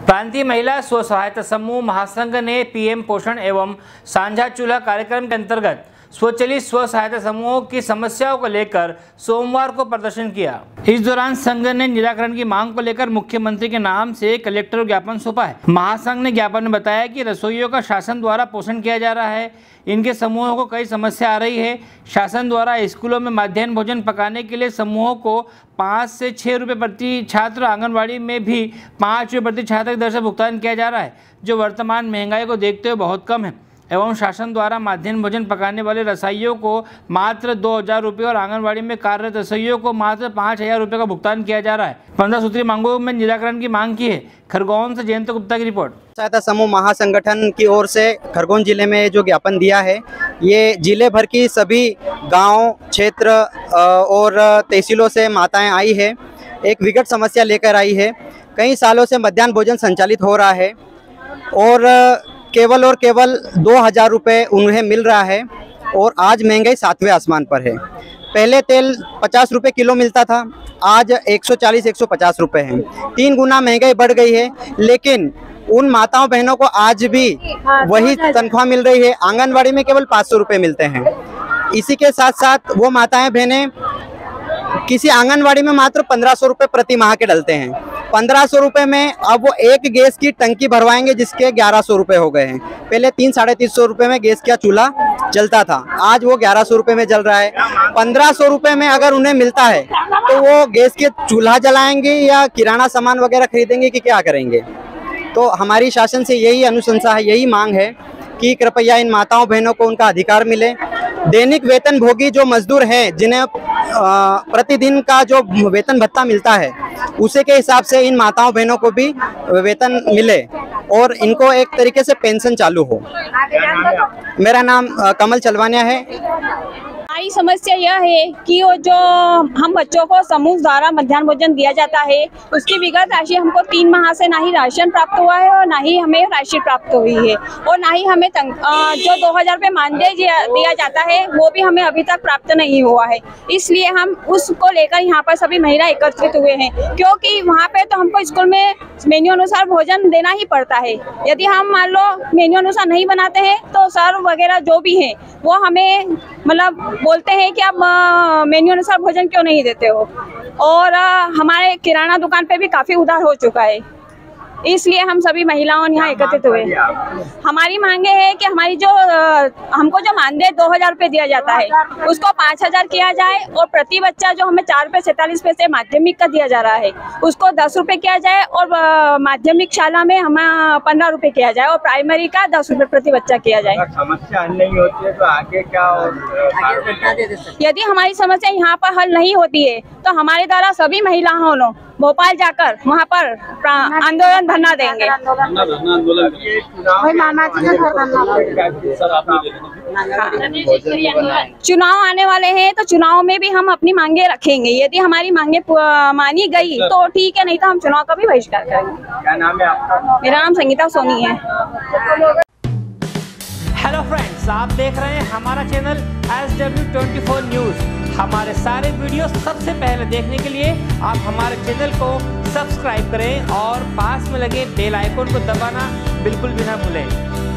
प्रांतीय महिला स्व सहायता समूह महासंघ ने पीएम पोषण एवं साझा चूल्हा कार्यक्रम के अंतर्गत स्वचालित स्व सहायता समूहों की समस्याओं को लेकर सोमवार को प्रदर्शन किया। इस दौरान संघ ने निराकरण की मांग को लेकर मुख्यमंत्री के नाम से कलेक्टर को ज्ञापन सौंपा है। महासंघ ने ज्ञापन में बताया कि रसोइयों का शासन द्वारा पोषण किया जा रहा है, इनके समूहों को कई समस्या आ रही है। शासन द्वारा स्कूलों में मध्याह्न भोजन पकाने के लिए समूहों को 5 से 6 रुपये प्रति छात्र, आंगनबाड़ी में भी 5 रुपये प्रति छात्र की दर से भुगतान किया जा रहा है, जो वर्तमान महंगाई को देखते हुए बहुत कम है। एवं शासन द्वारा मध्याह्न भोजन पकाने वाले रसोइयों को मात्र 2000 रुपये और आंगनबाड़ी में कार्यरत रसोइयों को मात्र 5000 रुपये का भुगतान किया जा रहा है। 15 सूत्री मांगों में निराकरण की मांग की है। खरगोन से जयंत गुप्ता की रिपोर्ट। सहायता समूह महासंगठन की ओर से खरगोन जिले में जो ज्ञापन दिया है, ये जिले भर की सभी गांव, क्षेत्र और तहसीलों से माताएं आई है। एक विकट समस्या लेकर आई है। कई सालों से मध्याह्न भोजन संचालित हो रहा है और केवल 2000 रुपये उन्हें मिल रहा है और आज महंगाई 7वें आसमान पर है। पहले तेल 50 रुपये किलो मिलता था, आज 140-150 रुपये है। 3 गुना महंगाई बढ़ गई है, लेकिन उन माताओं बहनों को आज भी वही तनख्वाह मिल रही है। आंगनबाड़ी में केवल 500 रुपये मिलते हैं। इसी के साथ साथ वो माताएं बहनें किसी आंगनबाड़ी में मात्र 1500 रुपये प्रति माह के डलते हैं। 1500 रुपये में अब वो एक गैस की टंकी भरवाएंगे जिसके 1100 रुपये हो गए हैं। पहले 300-350 रुपये में गैस का चूल्हा चलता था, आज वो 1100 रुपये में जल रहा है। 1500 रुपये में अगर उन्हें मिलता है तो वो गैस के चूल्हा जलाएंगे या किराना सामान वगैरह खरीदेंगे कि क्या करेंगे। तो हमारी शासन से यही अनुशंसा है, यही मांग है कि कृपया इन माताओं बहनों को उनका अधिकार मिले। दैनिक वेतन भोगी जो मजदूर हैं, जिन्हें प्रतिदिन का जो वेतन भत्ता मिलता है, उसी के हिसाब से इन माताओं बहनों को भी वेतन मिले और इनको एक तरीके से पेंशन चालू हो। मेरा नाम कमल चलवानिया है। हमारी समस्या यह है कि वो जो हम बच्चों को समूह द्वारा मध्याह्न भोजन दिया जाता है, उसकी विगत राशि हमको 3 माह से ना ही राशन प्राप्त हुआ है और ना ही हमें राशि प्राप्त हुई है और ना ही हमें जो 2000 रुपये मानदेय दिया जाता है वो भी हमें अभी तक प्राप्त नहीं हुआ है। इसलिए हम उसको लेकर यहाँ पर सभी महिला एकत्रित हुए हैं, क्योंकि वहाँ पे तो हमको स्कूल में मेन्यू अनुसार भोजन देना ही पड़ता है। यदि हम मान लो मेन्यू अनुसार नहीं बनाते हैं तो सर वगैरह जो भी हैं वो हमें मतलब बोलते हैं कि आप मेन्यू अनुसार भोजन क्यों नहीं देते हो। और हमारे किराना दुकान पे भी काफ़ी उधार हो चुका है, इसलिए हम सभी महिलाओं यहाँ एकत्रित हुए। हमारी मांगे है कि हमारी जो हमको जो मानदेय 2000 रुपये दिया जाता है उसको 5000 किया जाए और प्रति बच्चा जो हमें 4 रुपये 47 पैसे माध्यमिक का दिया जा रहा है उसको 10 रुपये किया जाए और माध्यमिक शाला में हमें 15 रुपये किया जाए और प्राइमरी का 10 रुपये प्रति बच्चा किया जाए। समस्या हल नहीं होती है तो आगे क्या? यदि हमारी समस्या यहाँ पर हल नहीं होती है तो हमारे द्वारा सभी महिलाओं ने भोपाल जाकर वहाँ पर आंदोलन भरना देंगे। चुनाव आने वाले हैं तो चुनाव में भी हम अपनी मांगे रखेंगे। यदि हमारी मांगे मानी गई तो ठीक है, नहीं तो हम चुनाव का भी बहिष्कार करेंगे। क्या नाम है आपका? मेरा नाम संगीता सोनी है। हेलो फ्रेंड्स, आप देख रहे हैं हमारा चैनल SW24 न्यूज़। हमारे सारे वीडियो सबसे पहले देखने के लिए आप हमारे चैनल को सब्सक्राइब करें और पास में लगे बेल आइकन को दबाना बिल्कुल भी ना भूलें।